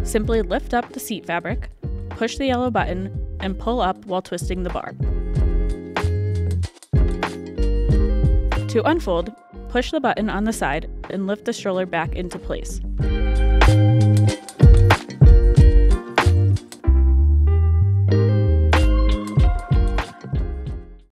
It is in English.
Simply lift up the seat fabric, push the yellow button, and pull up while twisting the bar. To unfold, push the button on the side and lift the stroller back into place.